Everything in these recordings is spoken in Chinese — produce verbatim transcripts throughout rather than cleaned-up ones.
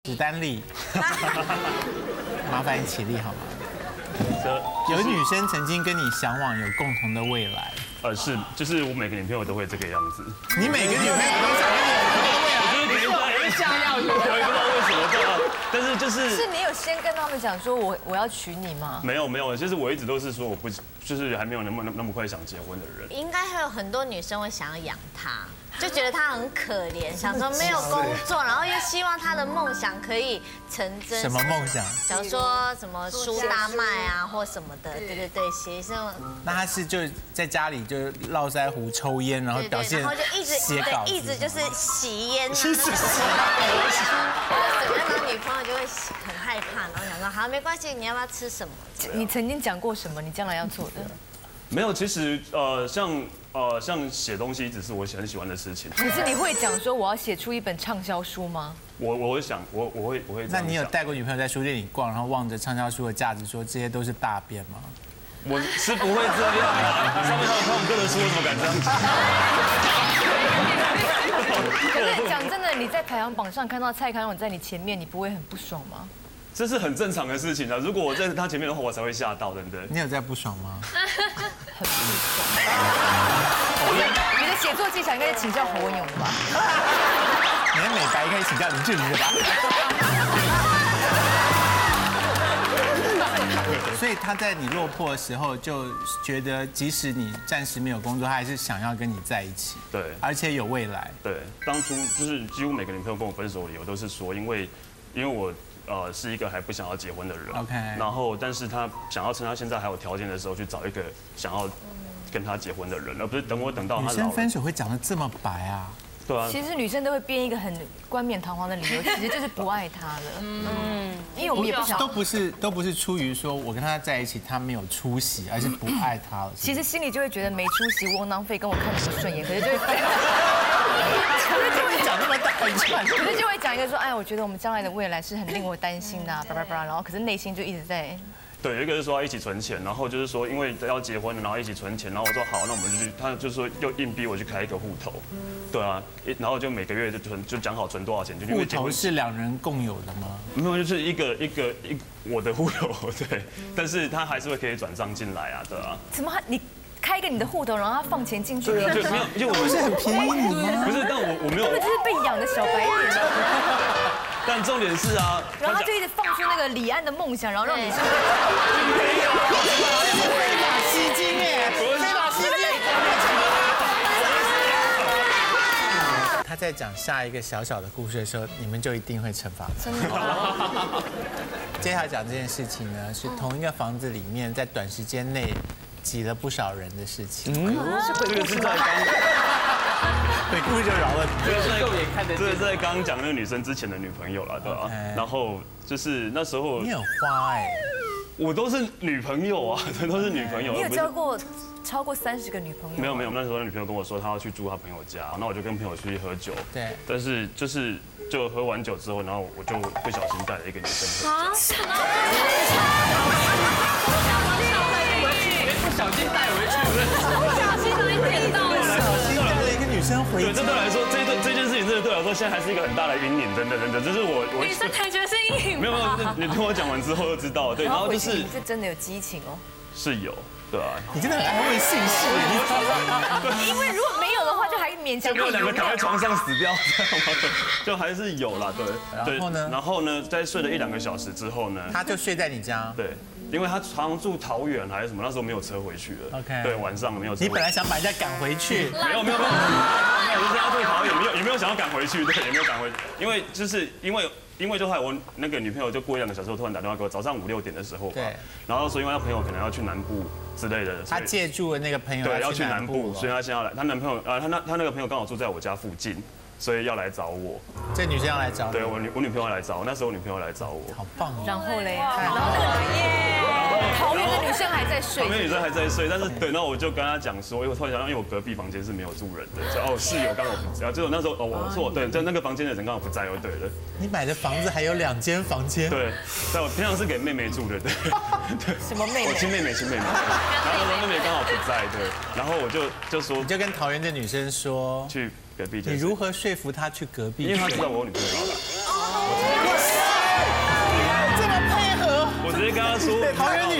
史丹利，麻烦你起立好吗？ 有女生曾经跟你向往有共同的未来， 呃，是，就是我每个女朋友都会这个样子。 你每个女朋友都想跟你有共同的未来？ 我就是别人想要，我也不知道为什么这样，但是就是是你有先跟他们讲说我我要娶你吗？ 没有没有，就是我一直都是说我不就是还没有那么那么快想结婚的人。 应该会有很多女生会想要养他。 就觉得他很可怜，想说没有工作，然后又希望他的梦想可以成真。 什么梦想？ 假如说什么书大卖啊，或什么的，对对对，写上。 那他是就在家里就络腮胡、抽烟，然后表现， 然后就一直写稿， 一直就是吸烟。 是是是。 然后女朋友就会很害怕，然后想说好没关系，你要不要吃什么？ 你曾经讲过什么？你将来要做的？ 没有，其实呃像。 呃，像写东西一直是我很喜欢的事情。 可是你会讲说我要写出一本畅销书吗？ 我我会想，我我会我会。 那你有带过女朋友在书店里逛，然后望着畅销书的架子说这些都是大便吗？ 我是不会这样的，上面还有看我哥的书，我怎么敢这样讲？ 可是讲真的，你在排行榜上看到蔡康永在你前面，你不会很不爽吗？ 这是很正常的事情啊！如果我在他前面的话，我才会吓到，对不对？ 你有在不爽吗？ 很不爽。你的写作技巧应该是请教侯文勇的吧？ 你的美白应该请教林志玲的吧？所以他在你落魄的时候，就觉得即使你暂时没有工作，他还是想要跟你在一起。 对， 而且有未来。 对，当初就是几乎每个女朋友跟我分手的理由都是说，因为因为我。 呃，是一个还不想要结婚的人 ，OK。 然后，但是他想要趁他现在还有条件的时候，去找一个想要跟他结婚的人，而不是等我等到他老了。 女生分手会讲得这么白啊？ 对啊。 其实女生都会编一个很冠冕堂皇的理由，其实就是不爱他了。嗯，因为我们也不想。 都不是都不是出于说我跟他在一起他没有出息，而是不爱他了。 其实心里就会觉得没出息，窝囊废，跟我看不顺眼，可是就会。 可是就会讲那么大一串，可是就会讲一个说，哎，我觉得我们将来的未来是很令我担心的，叭叭叭，然后可是内心就一直在。 对，有一个是说要一起存钱，然后就是说因为要结婚了，然后一起存钱，然后我说好，那我们就去，他就说又硬逼我去开一个户头，对啊，然后就每个月就存，就讲好存多少钱，就因为户头是两人共有的吗？ 没有，就是一个一个一我的户头，对，但是他还是会可以转账进来啊，对啊。 怎么你？ 开一个你的户头，然后他放钱进去。 对啊，就没有，因为我们是很便宜你吗？ 不是，但我我没有。 他们就是被养的小白脸。 但重点是啊， 然后他就一直放出那个李安的梦想，然后让女生。 非法吸金耶！非法吸金。他在讲下一个小小的故事的时候，你们就一定会惩罚他。 真的。 接下来讲这件事情呢，是同一个房子里面，在短时间内。 挤了不少人的事情， 嗯，是鬼故事吗？ 鬼故事就饶了你， 这个是肉眼看得见。这个是在刚刚讲那个女生之前的女朋友了，对吧？然后就是那时候你很花哎， 我都是女朋友啊，都是女朋友。 你有交过超过三十个女朋友？ 没有没有，那时候女朋友跟我说她要去住她朋友家，那我就跟朋友出去喝酒。 对， 但是就是就喝完酒之后，然后我就不小心带了一个女生回家。 不小心带回去， 不小心把你点到了， 不小心带了一个女生回家。 对，这对我来说，这这这件事情真的对我来说，现在还是一个很大的阴影，真的真的，这是我我。 女生才觉得是阴影。 没有没有，你听我讲完之后就知道，对，然后就是是真的有激情哦。 是有，对啊。 你真的很安慰姓氏， 因为如果没有的话，就还勉强。 就没有两个躺在床上死掉，这样吗？就还是有啦，对。 然后呢？ 然后呢，在睡了一两个小时之后呢， 他就睡在你家。 对。 因为他常住桃园还是什么，那时候没有车回去了。 OK， 对，晚上没有车。 你本来想把人家赶回去， 没有没有没有，没有，就是他住桃园，没有也没有想要赶回去，对，也没有赶回去，因为就是因为因为就后来我那个女朋友就过一两个小时后突然打电话给我，早上五六点的时候吧， 对， 然后说因为他朋友可能要去南部之类的， 他借住了那个朋友对要去南部，所以以他现在要来，他男朋友呃他那他那个朋友刚好住在我家附近。 所以要来找我， 这女生要来找你， 对我女我女朋友要来找我，那时候我女朋友来找我， 好棒哦。 然后嘞，然后耶，桃园的女生还在睡， 桃园女生还在睡，但是对，那我就跟她讲说，因为我突然想到，因为我隔壁房间是没有住人的，就哦室友刚好不在，就那时候哦我错，对，在那个房间的人刚好不在，哦对了。 你买的房子还有两间房间？ 对，在我平常是给妹妹住的，对，对。 什么妹妹？ 我亲妹妹，亲妹妹。然后妹妹刚好不在，对，然后我就就说， 你就跟桃园的女生说去隔壁。 你如何说服她去隔壁？ 因为她知道我有女朋友要来。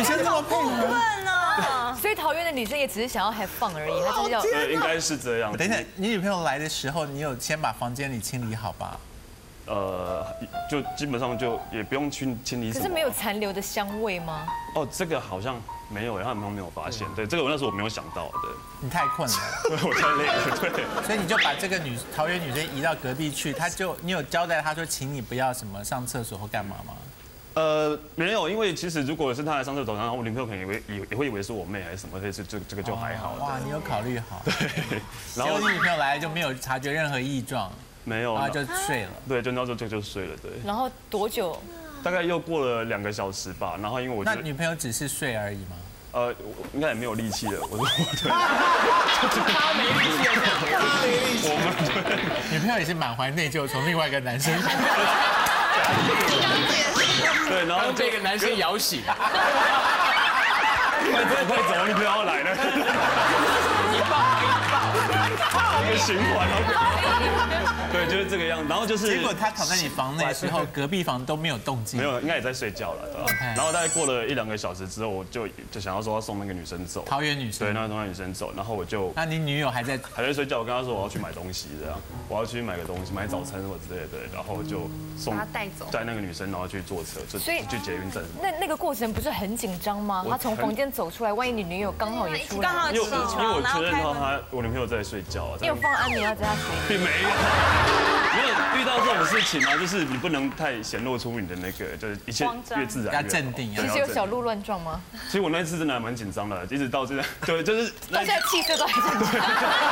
女生这么配合。 笨哦。 所以桃园的女生也只是想要 have fun 而已，她就是要。 对，应该是这样。 等一下，你女朋友来的时候，你有先把房间里清理好吧？ 呃，就基本上就也不用去清理什么。 可是没有残留的香味吗？ 哦，这个好像没有，他们没有发现。对，这个我那时候我没有想到的。 你太困了， 对，我太累了，对。 所以你就把这个女桃园女生移到隔壁去，她就你有交代她说，请你不要什么上厕所或干嘛吗？ 呃，没有，因为其实如果是她来上厕所，然后我女朋友可能以为也也会以为是我妹还是什么，所以这这这个就还好。 哇，你有考虑好。 对。 然后你女朋友来了就没有察觉任何异状。 没有， 然后就睡了。 对，就那时候就就睡了，对。 然后多久？ 大概又过了两个小时吧，然后因为我那女朋友只是睡而已吗？ 呃，应该也没有力气了，我说对。 他没力气了，他没力气。我们女朋友也是满怀内疚，从另外一个男生。 对，然后被一个男生摇醒。 快走快走，女朋友要来了。 一抱一抱， 一个循环哦。对，就是这个样子。然后就是， 结果他躺在你房内的时候，隔壁房都没有动静。 没有，应该也在睡觉了，对吧？然后大概过了一两个小时之后，我就就想要说要送那个女生走。 桃园女生。 对，那送那女生走，然后我就。 那你女友还在？ 还在睡觉。我跟她说我要去买东西，这样，我要去买个东西，买早餐什么之类的。然后我就送她带走， 带那个女生，然后去坐车，就去捷运站。 那那个过程不是很紧张吗？他从房间走出来，万一你女友刚好也出来， 刚好起床， 因为我确认到她，我女朋友在睡觉啊。 你有放安眠药在她水里？ 并没有。没有遇到这种事情啊，就是你不能太显露出你的那个，就是一切越自然要镇定。 其实有小鹿乱撞吗？ 其实我那一次真的还蛮紧张的，一直到现在，对，就是到现在气色都还很紧张。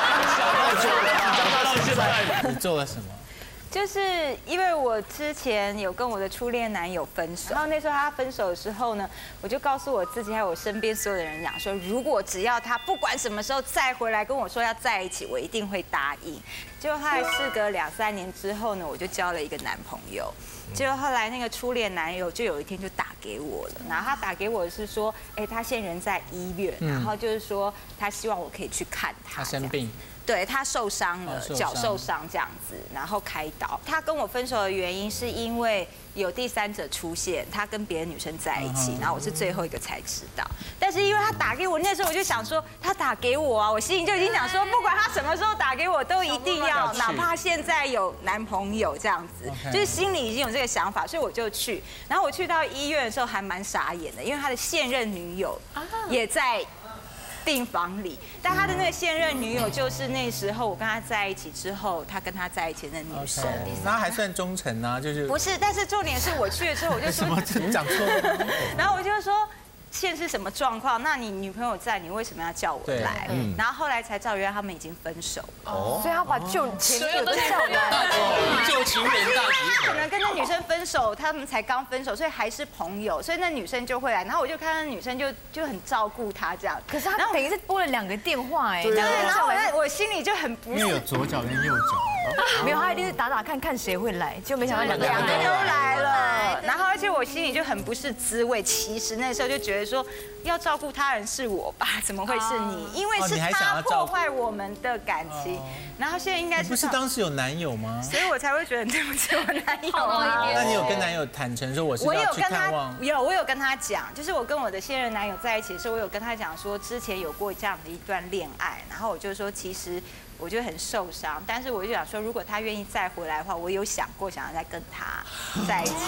到现在， 你做了什么？ 就是因为我之前有跟我的初恋男友分手，然后那时候他分手的时候呢，我就告诉我自己还有我身边所有的人讲说，如果只要他不管什么时候再回来跟我说要在一起，我一定会答应。结果后来事隔两三年之后呢，我就交了一个男朋友。结果后来那个初恋男友就有一天就打给我了，然后他打给我是说，哎，他现在人在医院，然后就是说他希望我可以去看他。 他生病。 对他受伤了，脚受伤这样子，然后开刀。他跟我分手的原因是因为有第三者出现，他跟别的女生在一起，然后我是最后一个才知道。但是因为他打给我，那时候我就想说，他打给我啊，我心里就已经想说，不管他什么时候打给我，都一定要，哪怕现在有男朋友这样子，就是心里已经有这个想法，所以我就去。然后我去到医院的时候还蛮傻眼的，因为他的现任女友也在病房里，但他的那个现任女友就是那时候我跟他在一起之后，他跟他在一起的女生， 那还算忠诚啊，就是不是？但是重点是我去了之后，我就说什么讲错了， 然后我就说。现是什么状况？那你女朋友在，你为什么要叫我来？然后后来才知道，原来他们已经分手了。 哦，所以他把旧前女友都叫来， 旧情人大集合。可能跟那女生分手，他们才刚分手，所以还是朋友，所以那女生就会来。然后我就看那女生就就很照顾他这样。 可是他等于是拨了两个电话哎。 对，然后我我心里就很不是。 因为有左脚跟右脚。 没有，他一定是打打看看谁会来，就没想到两个两个都来了。然后而且我心里就很不是滋味。其实那时候就觉得说。要照顾他人是我吧？怎么会是你？因为是他破坏我们的感情。然后现在应该是不是当时有男友吗？ 所以我才会觉得对不起我男友。 那你有跟男友坦诚说我是要去看望？ 有，我有跟他讲，就是我跟我的现任男友在一起的时候，我有跟他讲说之前有过这样的一段恋爱，然后我就说其实我就很受伤，但是我就想说如果他愿意再回来的话，我有想过想要再跟他在一起。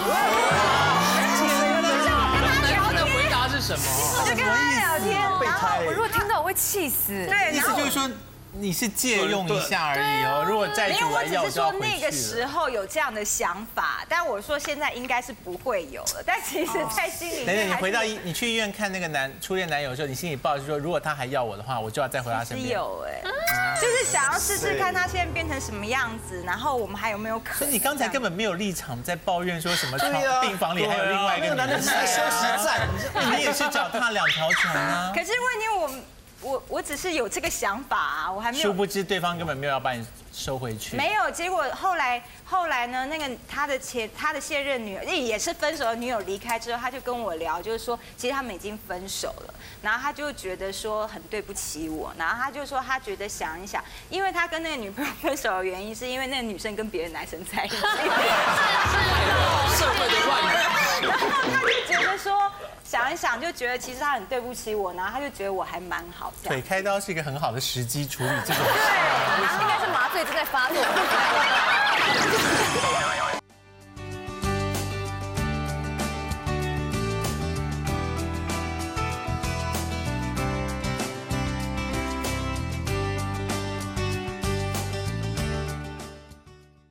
他的回答是什么？ 我就跟他聊天， 然后我如果听到我会气死。 对， 意思就是说你是借用一下而已哦。如果再主来要， 我只是说那个时候有这样的想法，但我说现在应该是不会有了。但其实，在心里面， 等等，你回到医，你去医院看那个男初恋男友的时候，你心里抱着说，如果他还要我的话，我就要再回他身边。 有哎，就是想要试试看他现在变成什么样子，然后我们还有没有可能？ 所以你刚才根本没有立场在抱怨说什么床病房里还有另外一个男人在休息站，你也是脚踏两条船啊。 可是问题我。我我只是有这个想法啊，我还没有。 殊不知对方根本没有要把你收回去。 没有，结果后来后来呢，那个他的前他的现任女友也是分手的女友离开之后，他就跟我聊，就是说其实他们已经分手了，然后他就觉得说很对不起我，然后他就说他觉得想一想，因为他跟那个女朋友分手的原因是因为那个女生跟别的男生在一起。 社会的乱源。 然后他就觉得说。想想一想，就觉得其实他很对不起我，然后他就觉得我还蛮好的。 对，开刀是一个很好的时机处理这种事。 对，然后应该是麻醉正在发作。